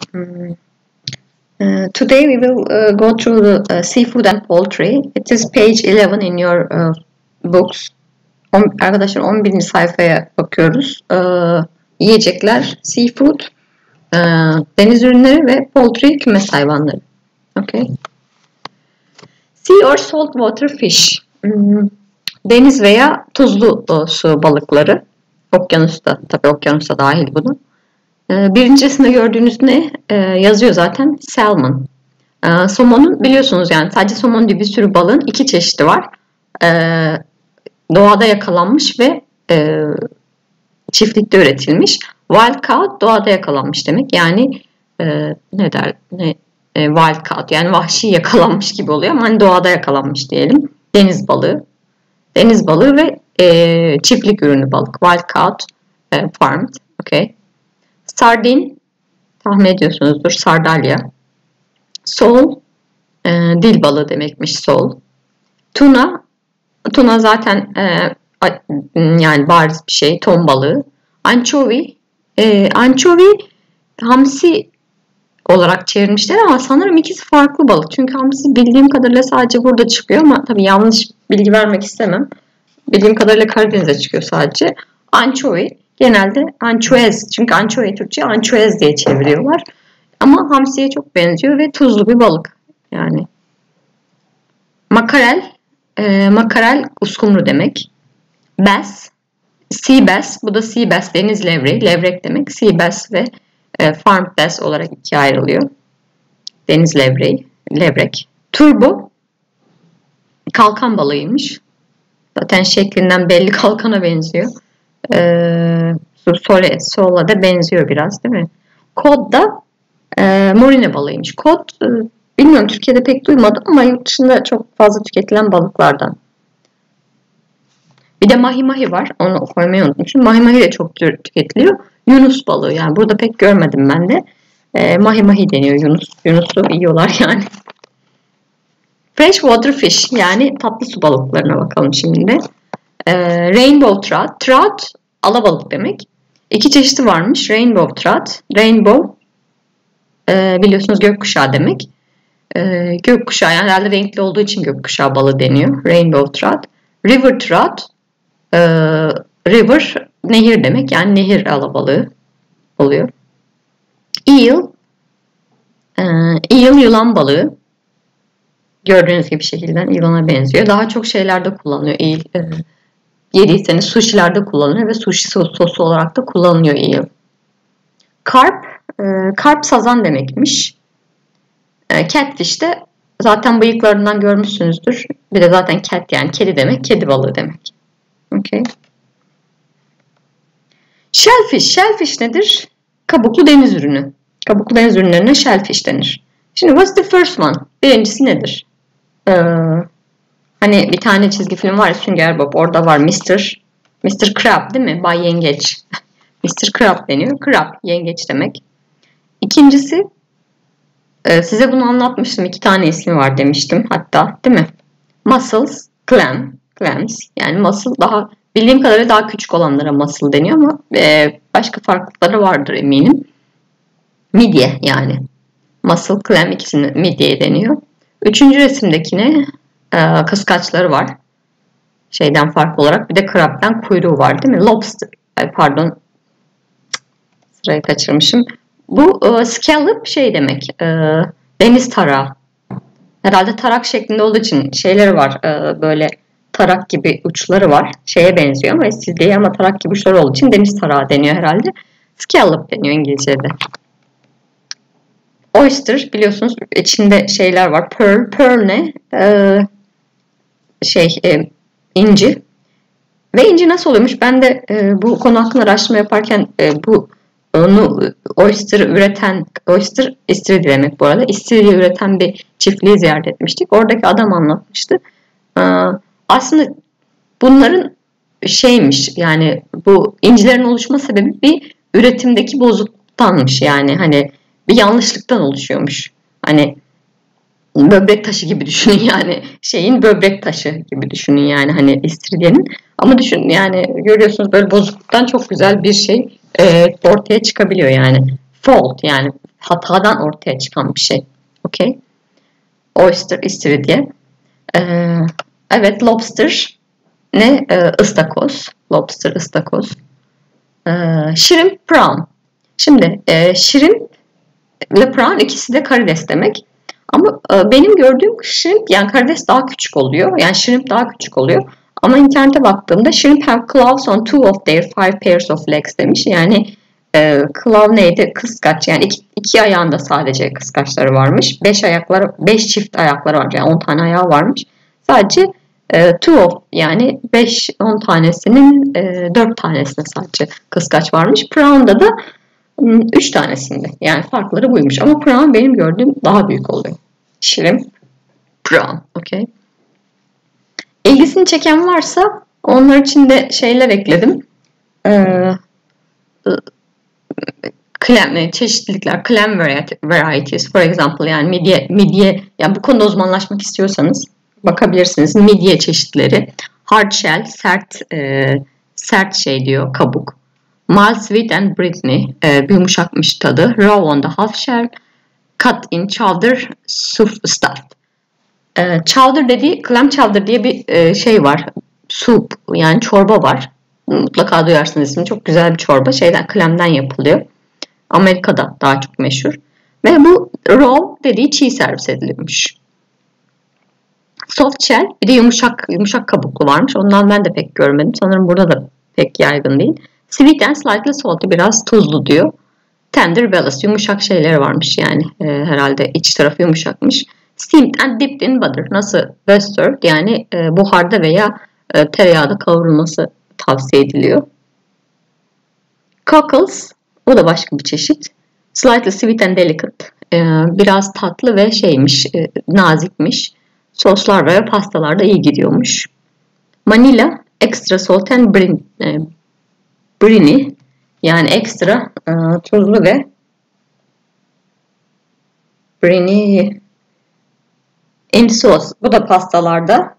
Hmm. Today we will go through the seafood and poultry. It is page 11 in your books. Arkadaşlar 11. sayfaya bakıyoruz. Yiyecekler, seafood, deniz ürünleri ve poultry, kümes hayvanları. Okay. Sea or saltwater fish. Deniz veya tuzlu su balıkları. Okyanusta, tabii okyanusta dahil bunu. Birincisinde gördüğünüz ne? Yazıyor zaten. Salmon. Somonun biliyorsunuz yani sadece somon gibi bir sürü balığın iki çeşidi var. Doğada yakalanmış ve çiftlikte üretilmiş. Wild caught doğada yakalanmış demek. Yani wild caught yani vahşi yakalanmış gibi oluyor ama hani doğada yakalanmış diyelim. Deniz balığı. Deniz balığı ve çiftlik ürünü balık. Wild caught farmed. Okay. Sardine tahmin ediyorsunuzdur. Sardalya. Sole dil balığı demekmiş. Sole. Tuna. Tuna zaten yani bariz bir şey. Ton balığı. Anchovy. Anchovy hamsi olarak çevirmişler ama sanırım ikisi farklı balık. Çünkü hamsi bildiğim kadarıyla sadece burada çıkıyor ama tabii yanlış bilgi vermek istemem. Bildiğim kadarıyla Karadeniz'e çıkıyor sadece. Anchovy genelde anchoez. Çünkü anchovy Türkçe anchoez diye çeviriyorlar. Ama hamsiye çok benziyor ve tuzlu bir balık. Yani makarel. Makarel uskumru demek. Bass. Sea bass. Bu da sea bass. Deniz levreği. Levrek demek. Sea bass ve farm bass olarak ikiye ayrılıyor. Deniz levreği. Levrek. Turbo. Kalkan balığıymış. Zaten şeklinden belli kalkana benziyor. Sola da benziyor biraz değil mi? Kod da morine balığıymış. Kod bilmiyorum Türkiye'de pek duymadım ama yurt dışında çok fazla tüketilen balıklardan. Bir de mahi mahi var. Onu koymayı unutmuşum. Mahi mahi de çok tüketiliyor. Yunus balığı yani burada pek görmedim ben de. Mahi mahi deniyor Yunus. Yunus'u yiyorlar yani. Freshwater fish yani tatlı su balıklarına bakalım şimdi. Rainbow trout. Trout alabalık demek. İki çeşidi varmış. Rainbow trout. Rainbow biliyorsunuz gökkuşağı demek. Gökkuşağı yani herhalde renkli olduğu için gökkuşağı balığı deniyor. Rainbow trout. River trout. River nehir demek. Yani nehir alabalığı oluyor. Eel. Eel yılan balığı. Gördüğünüz gibi şekilden yılana benziyor. Daha çok şeylerde kullanılıyor. Eel. Yediyseniz sushi'lerde kullanılıyor ve sushi sosu olarak da kullanılıyor eel. Carp. Carp sazan demekmiş. Catfish de zaten bıyıklarından görmüşsünüzdür. Bir de zaten cat yani kedi demek. Kedi balığı demek. Okay. Shellfish. Shellfish nedir? Kabuklu deniz ürünü. Kabuklu deniz ürünlerine shellfish denir. Şimdi what's the first one? Birincisi nedir? Hani bir tane çizgi film var ya Sünger Bob. Orada var Mr. Crab değil mi? Bay Yengeç. Mr. Crab deniyor. Crab yengeç demek. İkincisi size bunu anlatmıştım. 2 tane ismi var demiştim hatta değil mi? Mussels, clams. Yani mussel daha bildiğim kadarıyla daha küçük olanlara mussel deniyor ama başka farklılıkları vardır eminim. Midye yani. Mussel, clam ikisini midye deniyor. Üçüncü resimdekine kıskaçları var. Şeyden farklı olarak. Bir de crab'den kuyruğu var değil mi? Lobster. Pardon. Sırayı kaçırmışım. Bu scallop şey demek. Deniz tarağı. Herhalde tarak şeklinde olduğu için şeyleri var. Böyle tarak gibi uçları var. Şeye benziyor ama istiridye ama tarak gibi uçları olduğu için deniz tarağı deniyor herhalde. Scallop deniyor İngilizce'de. Oyster biliyorsunuz içinde şeyler var. Pearl ne? İnci. Ve inci nasıl oluyormuş? Ben de bu konu hakkında araştırma yaparken oyster istiridye demek bu arada. İstiridye üreten bir çiftliği ziyaret etmiştik. Oradaki adam anlatmıştı. Aslında bunların şeymiş yani bu incilerin oluşma sebebi bir üretimdeki bozukluktanmış. Yani hani bir yanlışlıktan oluşuyormuş. Hani böbrek taşı gibi düşünün yani şeyin böbrek taşı gibi düşünün yani hani istiridyenin. Ama düşünün yani görüyorsunuz böyle bozukluktan çok güzel bir şey ortaya çıkabiliyor yani. Fault yani hatadan ortaya çıkan bir şey. Okay. Oyster, istiridye. Evet, lobster ne? Istakoz. Lobster, ıstakoz. Shrimp, prawn. Şimdi shrimp ile prawn ikisi de karides demek. Ama benim gördüğüm shrimp, yani karides daha küçük oluyor. Yani shrimp daha küçük oluyor. Ama internete baktığımda shrimp have claws on two of their five pairs of legs demiş. Yani claw neydi? Kıskaç. Yani iki ayağında sadece kıskaçları varmış. Beş çift ayakları var. Yani 10 tane ayağı varmış. Sadece two of, yani 5-10 tanesinin 4 tanesinde sadece kıskaç varmış. Prawn'da da 3 tanesinde. Yani farkları buymuş. Ama prawn benim gördüğüm daha büyük oluyor. Shrimp, prawn. Okay. İlgisini çeken varsa onlar için de şeyler ekledim. Çeşitlilikler, clam varieties for example, yani midye, yani bu konuda uzmanlaşmak istiyorsanız bakabilirsiniz. Midye çeşitleri. Hard shell, sert şey diyor, kabuk. Mild, sweet and briny, bir yumuşakmış tadı. Raw on the half shell, cut in chowder, stuffed. Chowder dediği, clam chowder diye bir şey var. Soup, yani çorba var. Mutlaka duyarsınız ismini. Çok güzel bir çorba. Clam'den yapılıyor. Amerika'da daha çok meşhur. Ve bu raw dediği çiğ servis ediliyormuş. Soft shell, bir de yumuşak kabuklu varmış. Ondan ben de pek görmedim. Sanırım burada da pek yaygın değil. Sweet and slightly salty, biraz tuzlu diyor. Tender ballast, yumuşak şeyleri varmış yani. Herhalde iç tarafı yumuşakmış. Steamed and dipped in butter, nasıl western, yani buharda veya tereyağda kavrulması tavsiye ediliyor. Cockles, o da başka bir çeşit. Slightly sweet and delicate, biraz tatlı ve nazikmiş. Soslar ve pastalarda iyi gidiyormuş. Manila, extra salt and briny, yani ekstra tuzlu ve briny in sos. Bu da pastalarda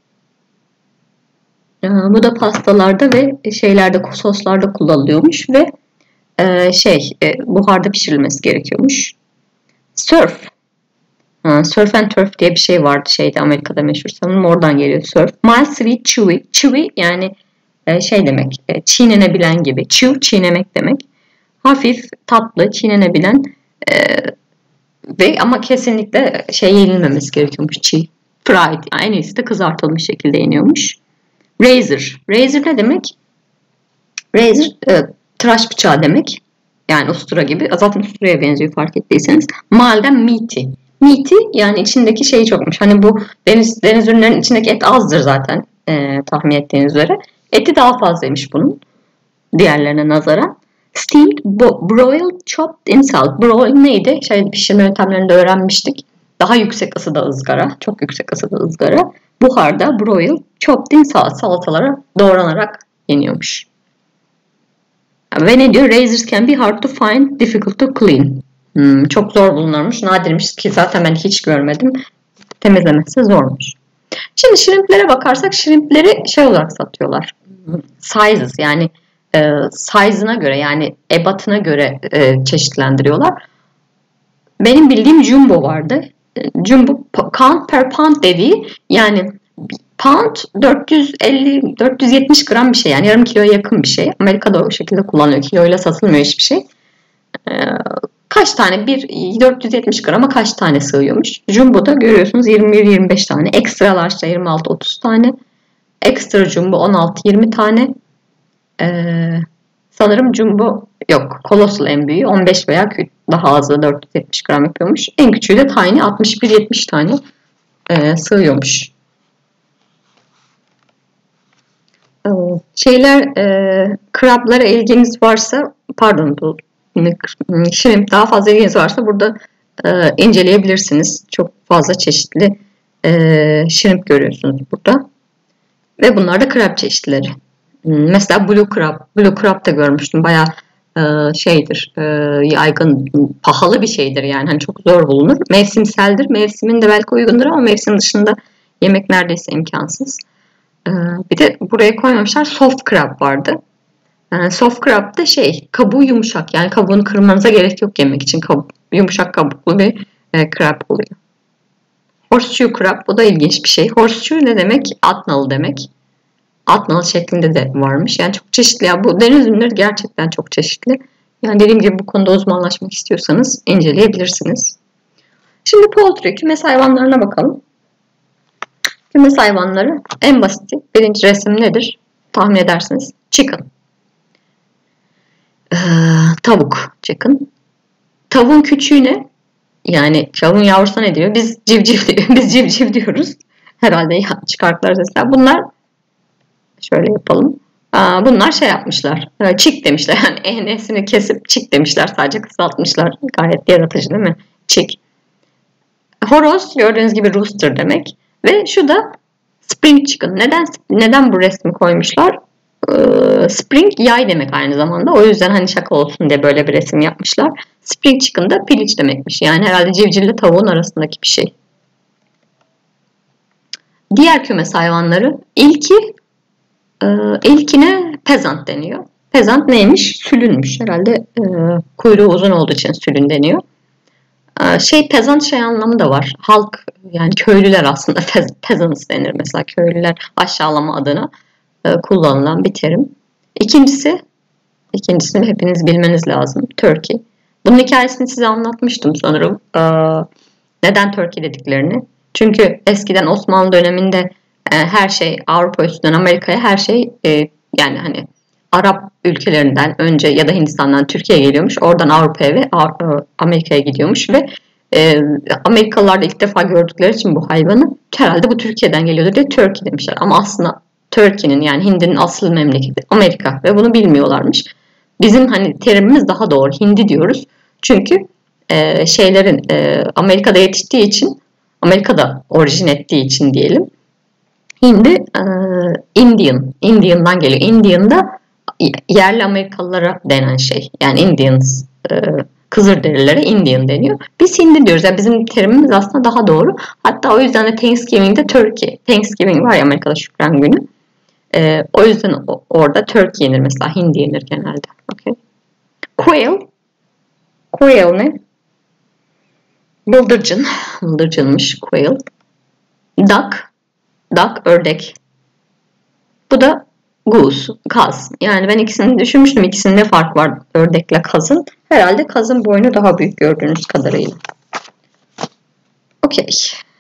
ve şeylerde, soslarda kullanılıyormuş ve buharda pişirilmesi gerekiyormuş. Surf and turf diye bir şey vardı Amerika'da meşhur, sanırım oradan geliyor surf. Mild, sweet, chewy. Chewy yani demek, çiğnenebilen gibi. Chew, çiğnemek demek. Hafif, tatlı, çiğnenebilen ve ama kesinlikle yenilmemesi gerekiyormuş, çiğ. Fried, yani en iyisi de kızartılmış şekilde yeniyormuş. Razor. Razor ne demek? Razor tıraş bıçağı demek. Yani ustura gibi. Zaten usturaya benziyor fark ettiyseniz. Malden meaty. Meaty yani içindeki şeyi çokmuş. Hani bu deniz ürünlerinin içindeki et azdır zaten. Tahmin ettiğiniz üzere. Eti daha fazlaymış bunun. Diğerlerine nazaran. Steamed, broiled, chopped in salt. Broil neydi? Pişirme yöntemlerinde öğrenmiştik. Daha yüksek ısıda ızgara. Çok yüksek ısıda ızgara. Buharda broil, chopped in salt. Salatalara doğranarak yeniyormuş. Ve ne diyor? Razors can be hard to find, difficult to clean. Çok zor bulunurmuş, nadirmiş ki zaten ben hiç görmedim. Temizlemesi zormuş. Şimdi shrimplere bakarsak, shrimpleri olarak satıyorlar. Sizes, yani size'ına göre, yani ebatına göre çeşitlendiriyorlar. Benim bildiğim jumbo vardı. Jumbo count per pound dediği, yani pound 450-470 gram bir şey, yani yarım kiloya yakın bir şey. Amerika'da o şekilde kullanılıyor. Kiloyla satılmıyor hiçbir şey. Kaç tane? 470 grama kaç tane sığıyormuş? Jumbo'da görüyorsunuz 21-25 tane. Extra large'da 26-30 tane. Extra jumbo 16-20 tane. Sanırım jumbo yok. Colossal en büyüğü 15 veya daha azı 470 gram yapıyormuş. En küçüğü de tiny 61-70 tane sığıyormuş. Krablara ilginiz varsa, shrimp daha fazla ilginiz varsa burada inceleyebilirsiniz. Çok fazla çeşitli shrimp görüyorsunuz burada. Ve bunlar da krab çeşitleri. Mesela blue crab da görmüştüm. Bayağı yaygın, pahalı bir şeydir yani. Hani çok zor bulunur. Mevsimseldir. Mevsiminde belki uygundur ama mevsim dışında yemek neredeyse imkansız. Bir de buraya koymamışlar. Soft crab vardı. Soft crab da kabuğu yumuşak. Yani kabuğunu kırmanıza gerek yok yemek için. yumuşak kabuklu bir crab oluyor. Horseshoe crab, bu da ilginç bir şey. Horseshoe ne demek? At nalı demek. At nalı şeklinde de varmış. Yani çok çeşitli. Ya bu deniz ürünleri gerçekten çok çeşitli. Yani dediğim gibi bu konuda uzmanlaşmak istiyorsanız inceleyebilirsiniz. Şimdi poultry, kümes hayvanlarına bakalım. Kümes hayvanları en basiti. Birinci resim nedir? Tahmin edersiniz. Chicken. Tavuk. Chicken. Tavuğun küçüğü ne? Yani tavuğun yavrusu ne diyor? Biz civciv diyoruz. Herhalde ya, çıkarttılar sesler. Bunlar şöyle yapalım. Bunlar şey yapmışlar. Chick demişler. Yani e'sini kesip chick demişler. Sadece kısaltmışlar. Gayet yaratıcı değil mi? Chick. Horoz gördüğünüz gibi rooster demek. Ve şu da spring chicken. Neden bu resmi koymuşlar? Spring yay demek aynı zamanda. O yüzden hani şaka olsun diye böyle bir resim yapmışlar. Spring chicken da piliç demekmiş. Yani herhalde civcivle tavuğun arasındaki bir şey. Diğer kümes hayvanları. İlkine peasant deniyor. Peasant neymiş? Sülünmüş. Herhalde kuyruğu uzun olduğu için sülün deniyor. Peasant şey anlamı da var. Halk, yani köylüler aslında peasants denir mesela. Köylüler aşağılama adına kullanılan bir terim. İkincisini hepiniz bilmeniz lazım. Turkey. Bunun hikayesini size anlatmıştım sanırım. Neden Turkey dediklerini. Çünkü eskiden Osmanlı döneminde her şey Avrupa üstünden Amerika'ya her şey yani hani Arap ülkelerinden önce ya da Hindistan'dan Türkiye'ye geliyormuş. Oradan Avrupa'ya ve Amerika'ya gidiyormuş ve Amerikalılar da ilk defa gördükleri için bu hayvanı herhalde bu Türkiye'den geliyordu diye Turkey demişler. Ama aslında Turkey'nin yani Hindi'nin asıl memleketi Amerika ve bunu bilmiyorlarmış. Bizim hani terimimiz daha doğru. Hindi diyoruz. Çünkü Amerika'da yetiştiği için, Amerika'da orijin ettiği için diyelim. Hindi Indian'dan geliyor. Indian da yerli Amerikalılara denen şey. Yani Indians, Kızılderililere Indian deniyor. Biz Hindi diyoruz. Yani bizim terimimiz aslında daha doğru. Hatta o yüzden de Thanksgiving'de Turkey. Thanksgiving var ya Amerika'da Şükran Günü. O yüzden orada Turkey yenir mesela. Hindi yenir genelde. Okay. Quail ne? Bıldırcın. Bıldırcınmış quail. Duck ördek. Bu da goose, kaz. Yani ben ikisini düşünmüştüm. İkisinin ne fark var ördekle kazın? Herhalde kazın boynu daha büyük gördüğünüz kadarıyla. Okey.